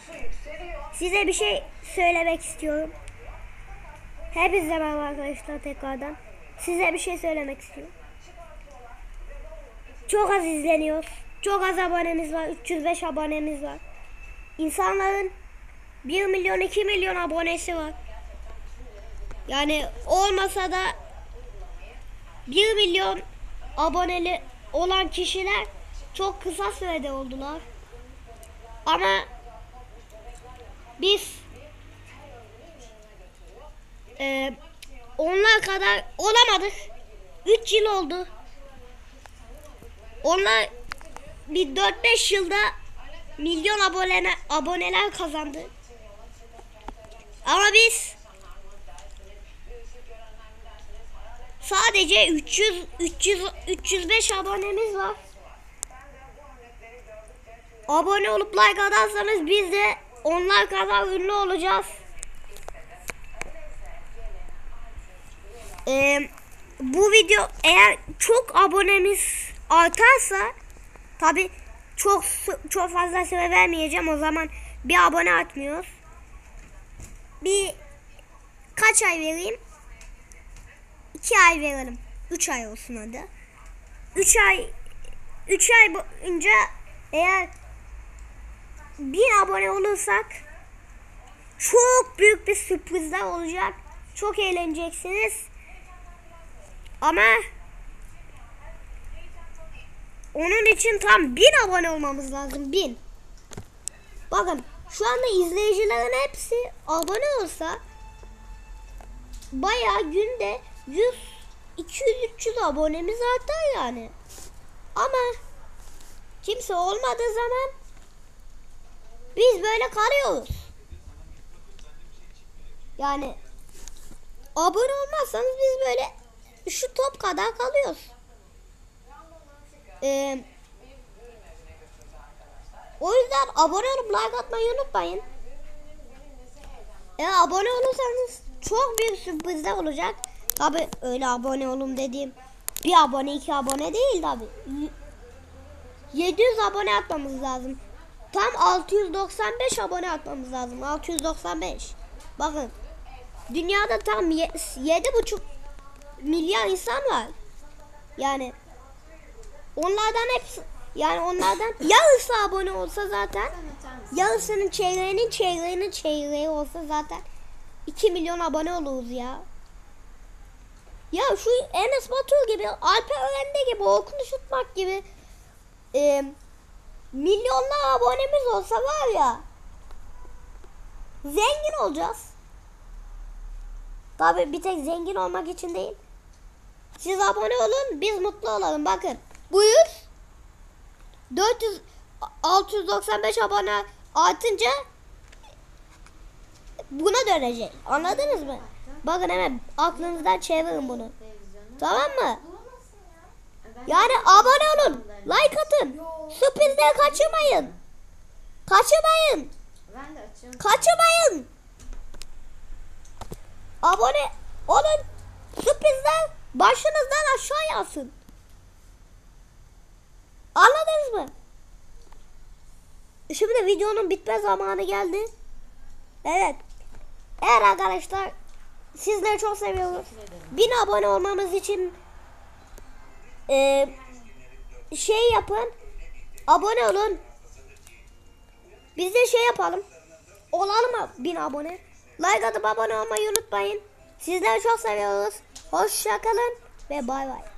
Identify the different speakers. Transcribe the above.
Speaker 1: Size bir şey söylemek istiyorum. Hepinize merhaba arkadaşlar tekrardan. Size bir şey söylemek istiyorum. Çok az izleniyor. Çok az abonemiz var. 305 abonemiz var. İnsanların 1 milyon 2 milyon abonesi var. Yani olmasa da 1 milyon aboneli olan kişiler çok kısa sürede oldular. Ama biz onlar kadar olamadık. 3 yıl oldu. Onlar bir 4-5 yılda milyon aboneler kazandı. Ama biz sadece 305 abonemiz var. Abone olup like atarsanız biz de onlar kadar ünlü olacağız. Bu video eğer çok abonemiz artarsa tabi çok fazla süre vermeyeceğim, o zaman bir abone atmıyoruz. Bir kaç ay vereyim? 2 ay verelim. 3 ay olsun hadi. 3 ay boyunca eğer 1000 abone olursak çok büyük bir sürprizler olacak. Çok eğleneceksiniz. Ama onun için tam 1000 abone olmamız lazım. 1000. Bakın şu anda izleyicilerin hepsi abone olsa bayağı günde 100, 200, 300 abonemiz artar yani. Ama kimse olmadığı zaman biz böyle kalıyoruz. Yani abone olmazsanız biz böyle şu top kadar kalıyoruz. O yüzden abone olup like atmayı unutmayın. Eğer abone olursanız çok büyük sürprizler olacak. Tabi öyle abone olun dediğim bir abone 2 abone değil tabi. 700 abone atmamız lazım. Tam 695 abone atmamız lazım. 695. Bakın. Dünyada tam 7,5 milyar insan var. Yani onlardan yarısı abone olsa zaten, yarısının çeyreğinin olsa zaten 2 milyon abone oluruz ya. Ya şu Enes Batur gibi, Alper Öğrendi gibi, Orkun Işıtmak gibi milyonlar abonemiz olsa var ya, zengin olacağız. Tabii bir tek zengin olmak için değil. Siz abone olun, biz mutlu olalım. Bakın buyur 695 abone artınca buna dönecek. Anladınız mı? Bakın hemen aklınızdan çevirin bunu. Tamam mı? Yani abone olun, like atın. Sürprizleri kaçırmayın. Kaçırmayın. Abone olun. Sürprizler başınızdan aşağı yansın. Anladınız mı? Şimdi videonun bitme zamanı geldi. Evet. Eğer arkadaşlar sizleri çok seviyoruz. 1000 abone olmamız için şey yapın. Abone olun. Biz de şey yapalım. Olalım mı 1000 abone? Like atıp abone olmayı unutmayın. Sizleri çok seviyoruz. Hoşça kalın ve bay bay.